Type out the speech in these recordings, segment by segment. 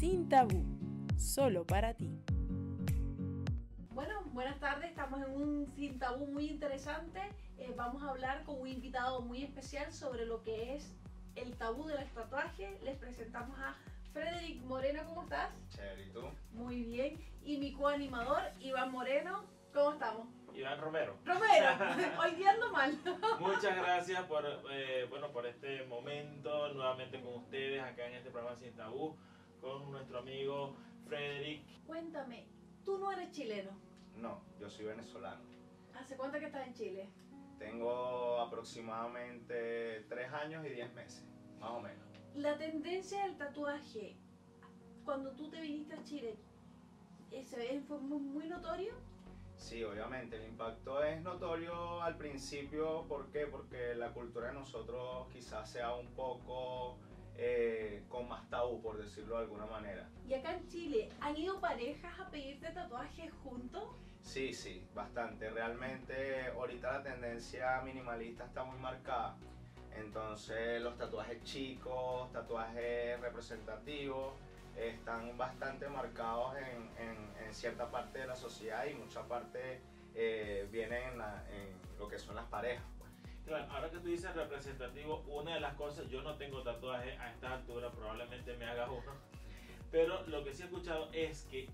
Sin tabú, solo para ti. Bueno, buenas tardes, estamos en un Sin Tabú muy interesante. Vamos a hablar con un invitado muy especial sobre lo que es el tabú de los tatuajes. Les presentamos a Frederick Moreno, ¿cómo estás? Chévere, ¿y tú? Muy bien. Y mi coanimador, Iván Moreno, ¿cómo estamos? Iván Romero. Romero, hoy día ando mal. Muchas gracias por este momento nuevamente con ustedes acá en este programa Sin Tabú con nuestro amigo Frederick. Cuéntame, tú no eres chileno. No, yo soy venezolano. ¿Hace cuánto que estás en Chile? Tengo aproximadamente 3 años y 10 meses, más o menos. La tendencia del tatuaje, cuando tú te viniste a Chile, ¿fue muy notorio? Sí, obviamente, el impacto es notorio al principio. ¿Por qué? Porque la cultura de nosotros quizás sea un poco con más tabú, por decirlo de alguna manera. Y acá en Chile, ¿han ido parejas a pedirte tatuajes juntos? Sí, bastante. Realmente ahorita la tendencia minimalista está muy marcada. Entonces los tatuajes chicos, tatuajes representativos, están bastante marcados en cierta parte de la sociedad, y mucha parte vienen en lo que son las parejas. Claro, ahora que tú dices representativo, una de las cosas, yo no tengo tatuaje a esta altura, probablemente me haga uno, pero lo que sí he escuchado es que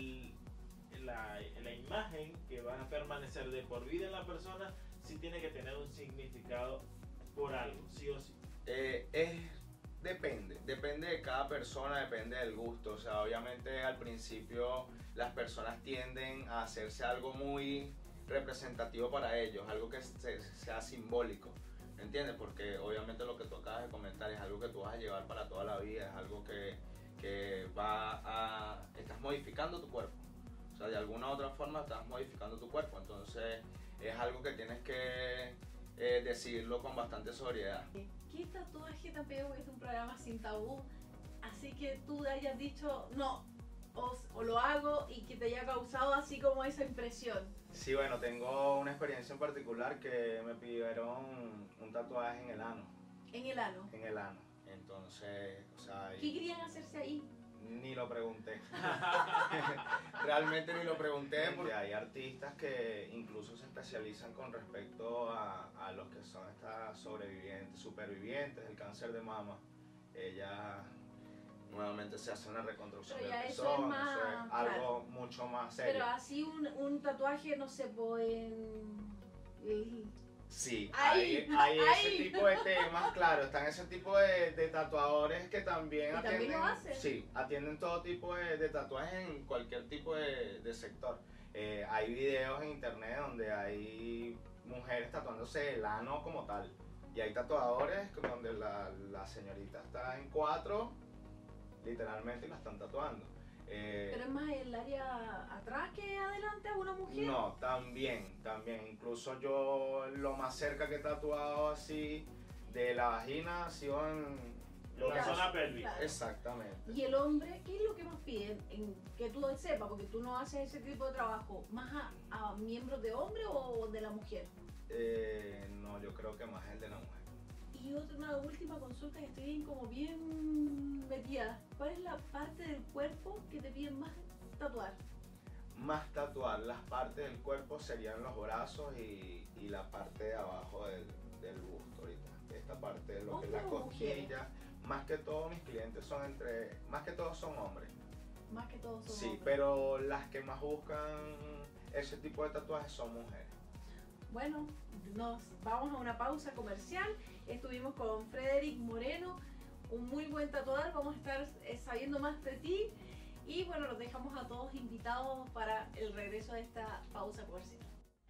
la imagen que va a permanecer de por vida en la persona sí tiene que tener un significado por algo, sí o sí. Depende de cada persona, depende del gusto. O sea, obviamente al principio las personas tienden a hacerse algo muy representativo para ellos, algo que sea simbólico, ¿me entiendes? Porque obviamente lo que tú acabas de comentar es algo que tú vas a llevar para toda la vida, es algo que estás modificando tu cuerpo. O sea, de alguna u otra forma estás modificando tu cuerpo, entonces es algo que tienes que decirlo con bastante sobriedad. ¿Qué tatuaje te pego? Es un programa sin tabú, así que tú hayas dicho no, o lo hago, y que te haya causado así como esa impresión. Sí, bueno, tengo una experiencia en particular que me pidieron un tatuaje en el ano. ¿En el ano? En el ano. Entonces, o sea... ¿Qué querían hacerse ahí? Ni lo pregunté. Realmente ni lo pregunté, porque hay artistas que incluso se especializan con respecto a los que son estas supervivientes del cáncer de mama. Ellas nuevamente se hace una reconstrucción pero del eso pezón, es más, eso es algo claro, mucho más serio. Pero así un tatuaje, no sé, en... Sí, Ahí, hay ese ahí. tipo de temas, claro, están ese tipo de tatuadores que también ¿Y también lo hacen? Sí, atienden todo tipo de tatuajes en cualquier tipo de sector. Hay videos en internet donde hay mujeres tatuándose el ano como tal, y hay tatuadores donde la señorita está en 4, literalmente, y la están tatuando. Pero es más el área atrás que adelante a una mujer. No, también. Incluso yo lo más cerca que he tatuado así de la vagina ha sido en La zona pélvica. Claro. Exactamente. ¿Y el hombre qué es lo que más piden? Que tú sepas, porque tú no haces ese tipo de trabajo, ¿más a miembros de hombre o de la mujer? No, yo creo que más el de la mujer. Y una última consulta, que estoy bien metida. ¿Cuál es la parte del cuerpo que te piden más tatuar? Más tatuar, las partes del cuerpo serían los brazos y la parte de abajo del busto ahorita. Esta parte de lo que es la costilla. Más que todo mis clientes son más que todos son hombres. Más que todos son Sí, hombres. pero las que más buscan ese tipo de tatuajes son mujeres. Bueno, nos vamos a una pausa comercial. Estuvimos con Frederick Moreno, un muy buen tatuador. Vamos a estar sabiendo más de ti. Y bueno, los dejamos a todos invitados para el regreso de esta pausa comercial.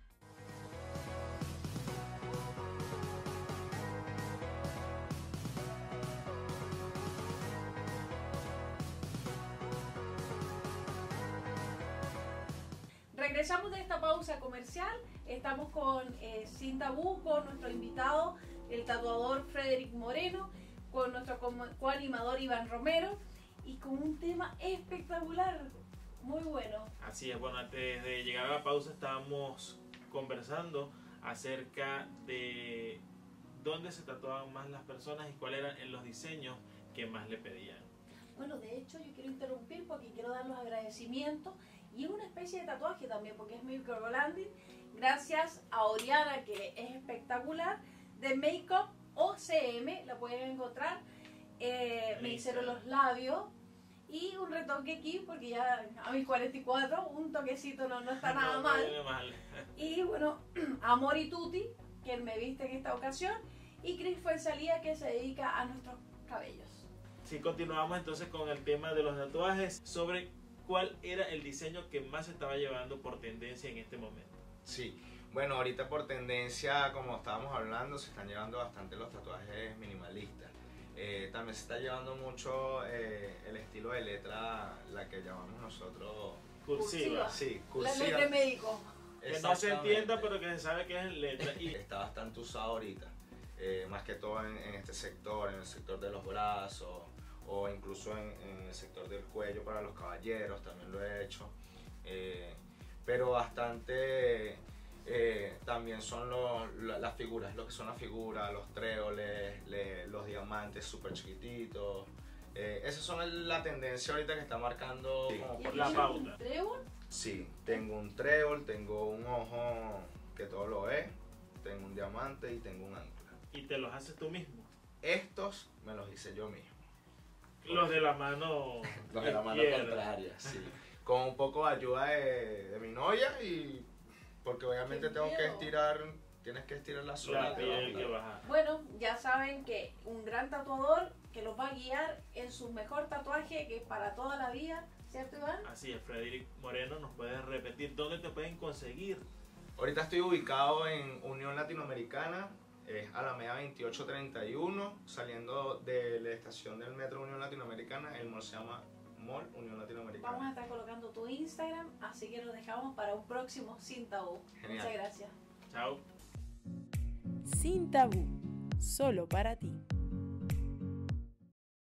Regresamos de esta pausa comercial. Estamos con Sin Tabú, con nuestro invitado, el tatuador Frederick Moreno, con nuestro coanimador Iván Romero, y con un tema espectacular, muy bueno. Así es, bueno, antes de llegar a la pausa estábamos conversando acerca de dónde se tatuaban más las personas y cuáles eran los diseños que más le pedían. Bueno, de hecho yo quiero interrumpir porque quiero dar los agradecimientos y es una especie de tatuaje también porque es microblading. Gracias a Oriana, que es espectacular, de Makeup OCM, la pueden encontrar. Me hicieron los labios y un retoque aquí porque ya a mis 44 un toquecito no está nada No mal. viene mal. Y bueno, Amor y Tutti, que me viste en esta ocasión, y Cris Fuenzalía, que se dedica a nuestros cabellos. Sí, continuamos entonces con el tema de los tatuajes, sobre cuál era el diseño que más se estaba llevando por tendencia en este momento. Sí, bueno, ahorita por tendencia, como estábamos hablando, se están llevando bastante los tatuajes minimalistas. También se está llevando mucho el estilo de letra, la que llamamos nosotros Cursiva. sí, La cursiva. letra médico. Que no se Exactamente. entienda, pero que se sabe que es letra. Y Está bastante usado ahorita, más que todo en este sector, en el sector de los brazos o incluso en el sector del cuello para los caballeros, también lo he hecho. Pero bastante también son las figuras, lo que son las figuras, los tréboles, los diamantes súper chiquititos. Esas son la tendencia ahorita que está marcando como ¿Y por aquí la tienes pauta. un trébol? Sí, tengo un trébol, tengo un ojo que todo lo ve, tengo un diamante y tengo un ancla. y te los haces tú mismo. Estos me los hice yo mismo. Los de la mano. Los de la mano izquierda. contraria, sí. Con un poco de ayuda de mi novia y porque obviamente ¡Qué tengo que miedo! estirar, tienes que estirar la zona La de la piel que piel. baja. Bueno, ya saben que un gran tatuador que los va a guiar en su mejor tatuaje, que es para toda la vida, ¿cierto, Iván? Así es, Frederick Moreno, ¿nos puedes repetir dónde te pueden conseguir? Ahorita estoy ubicado en Unión Latinoamericana, es Alameda 2831, saliendo de la estación del metro Unión Latinoamericana. El mall se llama Mall Unión Vamos a Latinoamericana. estar colocando tu Instagram, así que lo dejamos para un próximo Sin Tabú. Genial. Muchas gracias. Chao. Sin tabú, solo para ti.